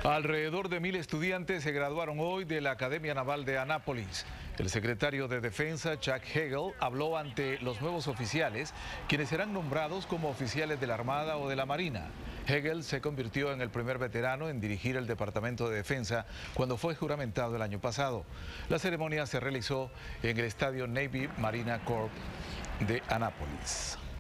Alrededor de 1000 estudiantes se graduaron hoy de la Academia Naval de Annapolis. El secretario de Defensa, Chuck Hagel, habló ante los nuevos oficiales, quienes serán nombrados como oficiales de la Armada o de la Marina. Hagel se convirtió en el primer veterano en dirigir el Departamento de Defensa cuando fue juramentado el año pasado. La ceremonia se realizó en el estadio Navy Marina Corps de Annapolis.